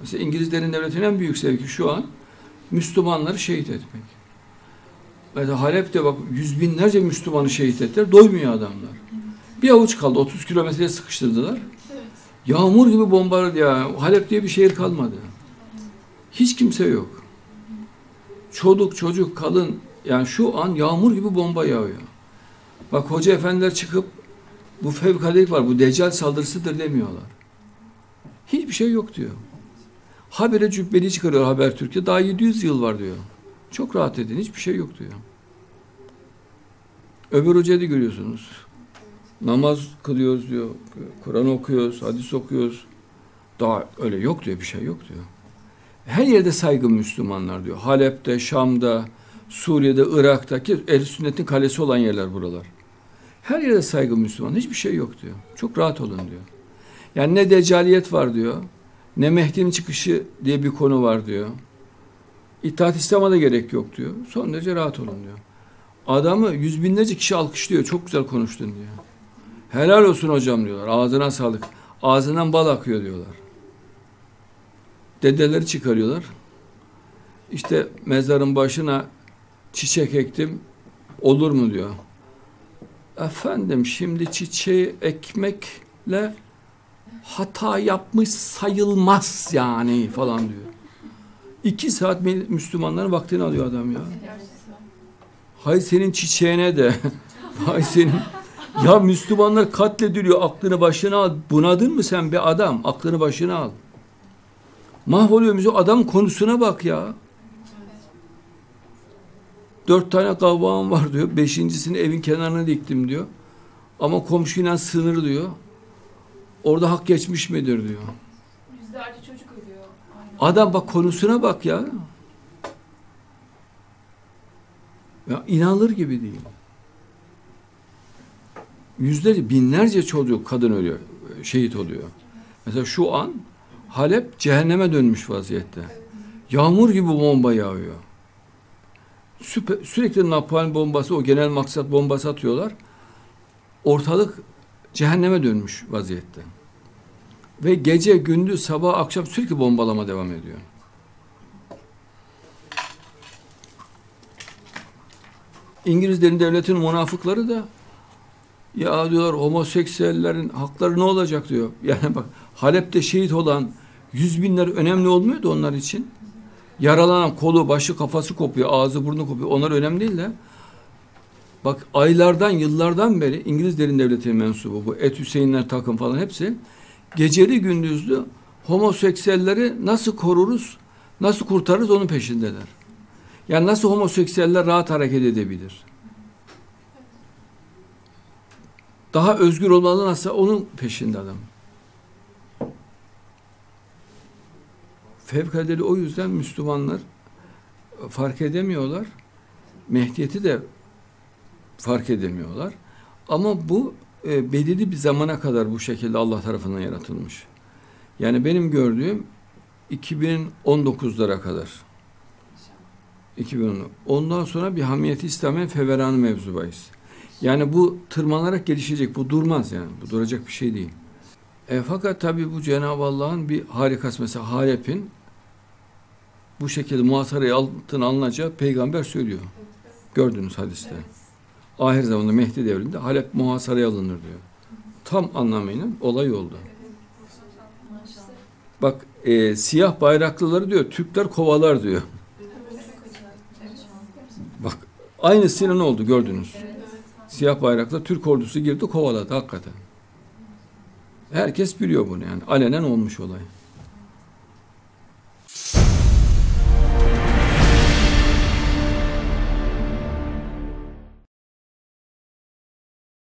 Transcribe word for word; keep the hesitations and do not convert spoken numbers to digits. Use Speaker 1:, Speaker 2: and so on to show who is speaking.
Speaker 1: Mesela İngilizlerin devletinin en büyük zevki şu an Müslümanları şehit etmek. Mesela Halep'te bak yüz binlerce Müslümanı şehit ettiler. Doymuyor adamlar. Bir avuç kaldı. otuz kilometreye sıkıştırdılar. Yağmur gibi bombardı ya. Halep diye bir şehir kalmadı. Hiç kimse yok. Çoluk, çocuk, kadın, yani şu an yağmur gibi bomba yağıyor. Bak hoca efendiler çıkıp bu fevkaladelik var, bu deccal saldırısıdır demiyorlar. Hiçbir şey yok diyor. Habire cübbeli çıkarıyor Habertürk'e. Daha yedi yüz yıl var diyor. Çok rahat edin. Hiçbir şey yok diyor. Öbür hocayı da görüyorsunuz. Namaz kılıyoruz diyor. Kur'an okuyoruz, hadis okuyoruz. Daha öyle yok diyor. Bir şey yok diyor. Her yerde saygın Müslümanlar diyor. Halep'te, Şam'da, Suriye'de, Irak'ta ki ehl-i sünnetin kalesi olan yerler buralar. Her yerde saygın Müslüman. Hiçbir şey yok diyor. Çok rahat olun diyor. Yani ne deccaliyet var diyor. Ne Mehdi'nin çıkışı diye bir konu var diyor. İttihat İslam'a da gerek yok diyor. Son derece rahat olun diyor. Adamı yüz binlerce kişi alkışlıyor. Çok güzel konuştun diyor. Helal olsun hocam diyorlar. Ağzına sağlık. Ağzından bal akıyor diyorlar. Dedeleri çıkarıyorlar. İşte mezarın başına çiçek ektim. Olur mu diyor. Efendim şimdi çiçeği ekmekle hata yapmış sayılmaz yani falan diyor. İki saat Müslümanların vaktini alıyor adam ya. Hay senin çiçeğine de. Hay senin. Ya Müslümanlar katlediliyor. Aklını başına al. Bunadın mı sen be adam? Aklını başına al. Mahvoluyor müzik. Adam konusuna bak ya. Dört tane kavvam var diyor. Beşincisini evin kenarına diktim diyor. Ama komşuyla sınır diyor. Orada hak geçmiş midir diyor.
Speaker 2: Yüzlerce çocuk ölüyor. Aynen.
Speaker 1: Adam bak konusuna bak ya. Ya inanılır gibi değil. Yüzlerce, binlerce çocuk, kadın ölüyor, şehit oluyor. Mesela şu an Halep cehenneme dönmüş vaziyette. Yağmur gibi bomba yağıyor. Süper, sürekli napalm bombası, o genel maksat bombası atıyorlar. Ortalık cehenneme dönmüş vaziyette. Ve gece, gündüz, sabah, akşam sürekli bombalama devam ediyor. İngilizlerin devletinin münafıkları da ya diyorlar homoseksüellerin hakları ne olacak diyor. Yani bak Halep'te şehit olan yüz binler önemli olmuyordu onlar için. Yaralanan kolu, başı, kafası kopuyor, ağzı, burnu kopuyor. Onlar önemli değil de. Bak aylardan, yıllardan beri İngilizlerin devletinin mensubu bu Et Hüseyinler takım falan hepsi geceli gündüzlü homoseksüelleri nasıl koruruz, nasıl kurtarırız onun peşindeler. Yani nasıl homoseksüeller rahat hareket edebilir? Daha özgür olmalı nasıl onun peşinde adam. Fevkaladeli o yüzden Müslümanlar fark edemiyorlar. Mehdiyeti de fark edemiyorlar. Ama bu e, belirli bir zamana kadar bu şekilde Allah tarafından yaratılmış. Yani benim gördüğüm iki bin on dokuzlara kadar. iki bin on. Ondan sonra bir hamiyeti İslam'ın feveranı mevzu bahis. Yani bu tırmanarak gelişecek. Bu durmaz yani. Bu duracak bir şey değil. E, fakat tabii bu Cenab-ı Allah'ın bir harikası. Mesela Halep'in bu şekilde muhasaraya altına alınacağı peygamber söylüyor. Gördünüz hadiste. Evet. Ahir zamanda Mehdi devrinde Halep muhasaraya alınır diyor. Tam anlamıyla olay oldu. Bak e, siyah bayraklıları diyor Türkler kovalar diyor. Bak aynısıyla ne oldu gördünüz. Siyah bayraklı Türk ordusu girdi kovaladı hakikaten. Herkes biliyor bunu yani. Alenen olmuş olay.